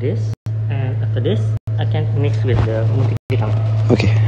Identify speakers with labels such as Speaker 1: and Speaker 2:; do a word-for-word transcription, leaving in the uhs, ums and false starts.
Speaker 1: this, and after this I can mix with the multivitamin.
Speaker 2: Okay.